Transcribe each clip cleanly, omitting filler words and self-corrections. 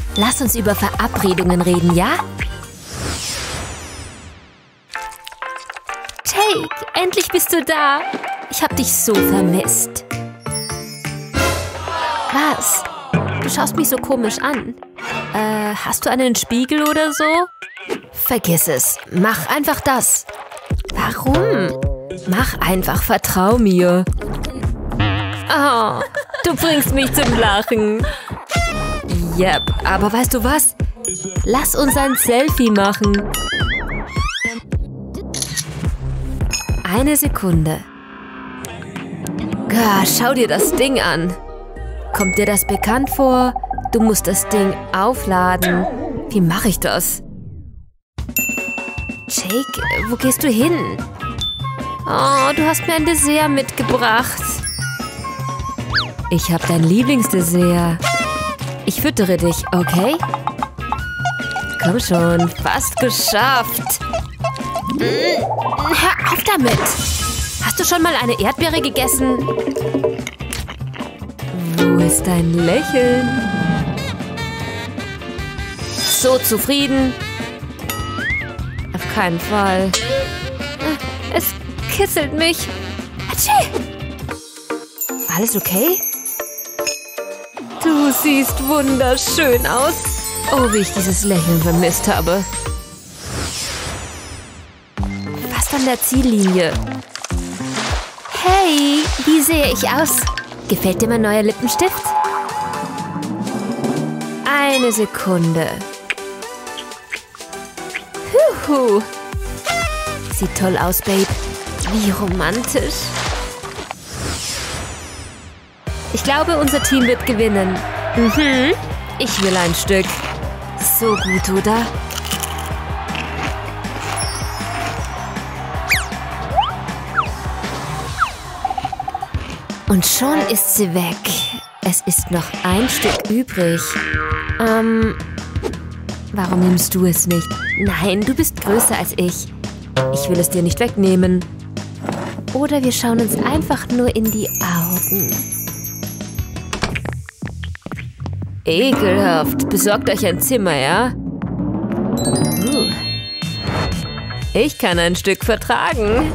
Lass uns über Verabredungen reden, ja? Jake, endlich bist du da. Ich hab dich so vermisst. Was? Du schaust mich so komisch an. Hast du einen Spiegel oder so? Vergiss es. Mach einfach das. Warum? Mach einfach, vertrau mir. Oh, du bringst mich zum Lachen. Yep, aber weißt du was? Lass uns ein Selfie machen. Eine Sekunde. Schau dir das Ding an. Kommt dir das bekannt vor? Du musst das Ding aufladen. Wie mache ich das? Jake, wo gehst du hin? Oh, du hast mir ein Dessert mitgebracht. Ich habe dein Lieblingsdessert. Ich füttere dich, okay? Komm schon, fast geschafft. Hör auf damit. Hast du schon mal eine Erdbeere gegessen? Wo ist dein Lächeln? So zufrieden? Auf keinen Fall. Es kitzelt mich. Hatschi! Alles okay? Du siehst wunderschön aus. Oh, wie ich dieses Lächeln vermisst habe. Fast an der Ziellinie. Hey, wie sehe ich aus? Gefällt dir mein neuer Lippenstift? Eine Sekunde. Huhu. Sieht toll aus, Babe. Wie romantisch. Ich glaube, unser Team wird gewinnen. Ich will ein Stück. So gut, oder? Und schon ist sie weg. Es ist noch ein Stück übrig. Warum nimmst du es nicht? Nein, du bist größer als ich. Ich will es dir nicht wegnehmen. Oder wir schauen uns einfach nur in die Augen. Ekelhaft. Besorgt euch ein Zimmer, ja? Ich kann ein Stück vertragen.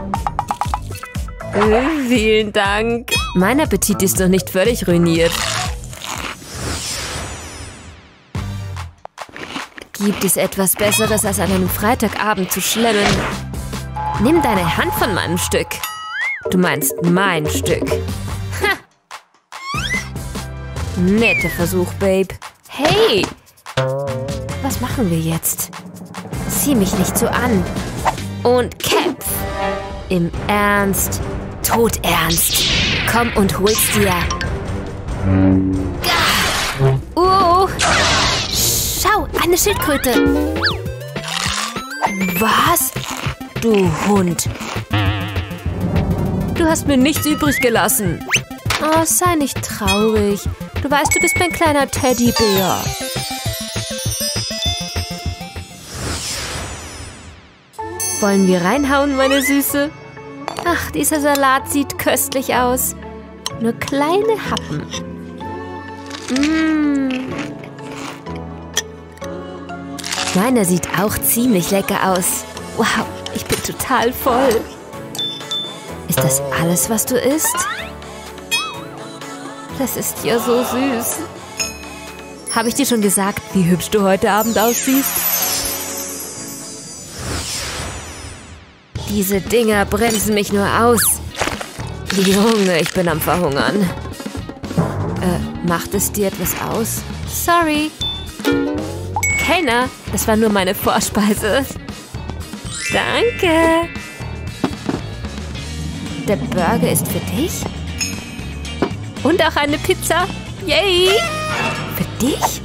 Vielen Dank. Mein Appetit ist noch nicht völlig ruiniert. Gibt es etwas Besseres, als an einem Freitagabend zu schlemmen? Nimm deine Hand von meinem Stück. Du meinst mein Stück. Ha! Netter Versuch, Babe. Hey! Was machen wir jetzt? Sieh mich nicht so an. Und kämpf. Im Ernst. Todernst. Komm und hol's dir. Schau, eine Schildkröte. Was? Du Hund. Du hast mir nichts übrig gelassen. Oh, sei nicht traurig. Du weißt, du bist mein kleiner Teddybär. Wollen wir reinhauen, meine Süße? Ach, dieser Salat sieht köstlich aus. Nur kleine Happen. Meiner sieht auch ziemlich lecker aus. Wow, ich bin total voll. Ist das alles, was du isst? Das ist ja so süß. Habe ich dir schon gesagt, wie hübsch du heute Abend aussiehst? Diese Dinger bremsen mich nur aus. Junge, ich bin am Verhungern. Macht es dir etwas aus? Sorry. Kellner, das war nur meine Vorspeise. Danke. Der Burger ist für dich? Und auch eine Pizza. Yay! Für dich?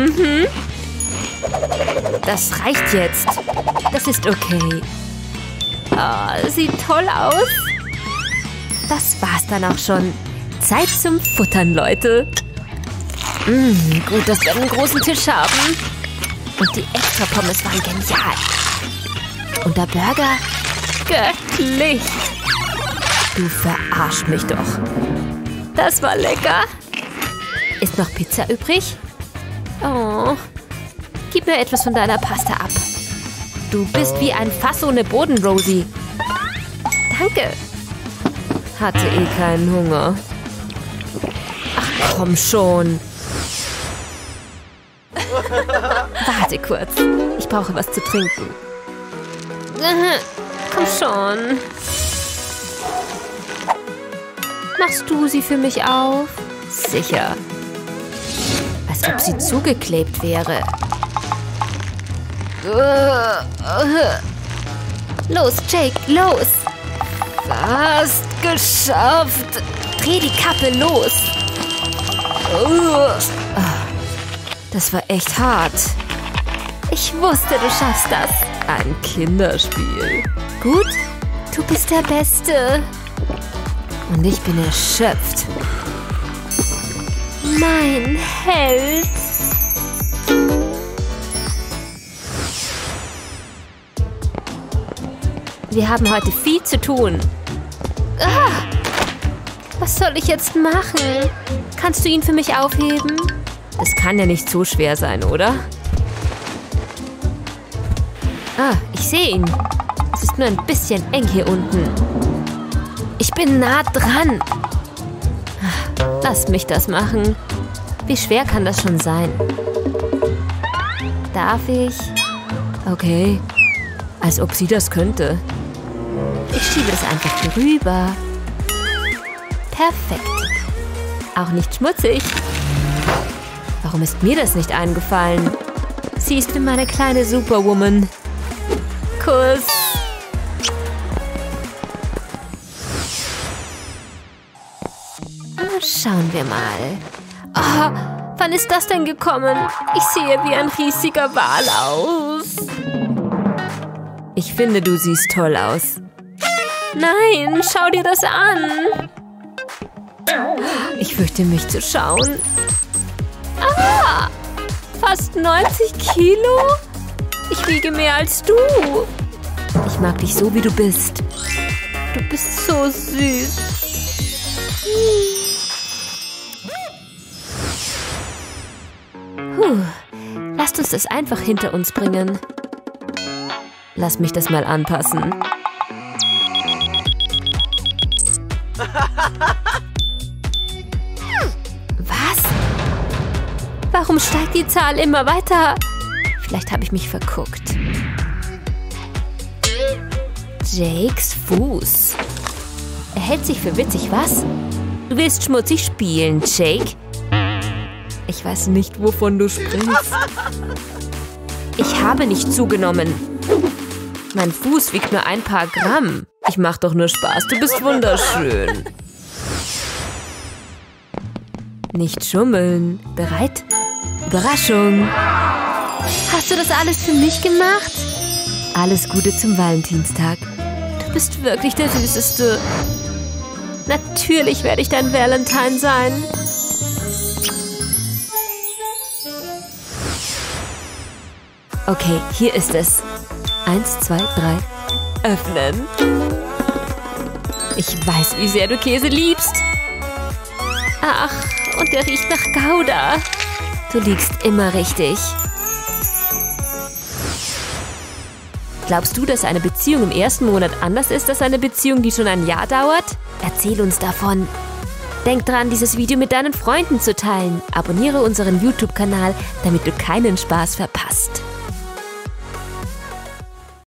Das reicht jetzt. Das ist okay. Oh, sieht toll aus. Das war's dann auch schon. Zeit zum Futtern, Leute. Gut, dass wir einen großen Tisch haben. Und die extra Pommes waren genial. Und der Burger? Göttlich. Du verarschst mich doch. Das war lecker. Ist noch Pizza übrig? Oh, gib mir etwas von deiner Pasta ab. Du bist wie ein Fass ohne Boden, Rosie. Danke. Hatte eh keinen Hunger. Ach, komm schon. Warte kurz. Ich brauche was zu trinken. Komm schon. Machst du sie für mich auf? Sicher. Als ob sie zugeklebt wäre. Los, Jake, los! Fast geschafft! Dreh die Kappe los! Das war echt hart. Ich wusste, du schaffst das. Ein Kinderspiel. Gut, du bist der Beste. Und ich bin erschöpft. Mein Held. Wir haben heute viel zu tun. Was soll ich jetzt machen? Kannst du ihn für mich aufheben? Das kann ja nicht so schwer sein, oder? Ich sehe ihn. Es ist nur ein bisschen eng hier unten. Ich bin nah dran. Lass mich das machen. Wie schwer kann das schon sein? Darf ich? Okay. Als ob sie das könnte. Ich schiebe das einfach hier rüber. Perfekt. Auch nicht schmutzig. Warum ist mir das nicht eingefallen? Sie ist meine kleine Superwoman. Kuss. Schauen wir mal. Wann ist das denn gekommen? Ich sehe wie ein riesiger Wal aus. Ich finde, du siehst toll aus. Nein, schau dir das an. Ich fürchte mich zu schauen. Fast 90 Kilo? Ich wiege mehr als du. Ich mag dich so, wie du bist. Du bist so süß. Lasst uns das einfach hinter uns bringen. Lass mich das mal anpassen. Was? Warum steigt die Zahl immer weiter? Vielleicht habe ich mich verguckt. Jakes Fuß. Er hält sich für witzig, was? Du willst schmutzig spielen, Jake? Ich weiß nicht, wovon du sprichst. Ich habe nicht zugenommen. Mein Fuß wiegt nur ein paar Gramm. Ich mach doch nur Spaß. Du bist wunderschön. Nicht schummeln. Bereit? Überraschung. Hast du das alles für mich gemacht? Alles Gute zum Valentinstag. Du bist wirklich der Süßeste. Natürlich werde ich dein Valentine sein. Okay, hier ist es. 1, 2, 3. Öffnen. Ich weiß, wie sehr du Käse liebst. Ach, und der riecht nach Gouda. Du liegst immer richtig. Glaubst du, dass eine Beziehung im ersten Monat anders ist als eine Beziehung, die schon ein Jahr dauert? Erzähl uns davon. Denk dran, dieses Video mit deinen Freunden zu teilen. Abonniere unseren YouTube-Kanal, damit du keinen Spaß verpasst.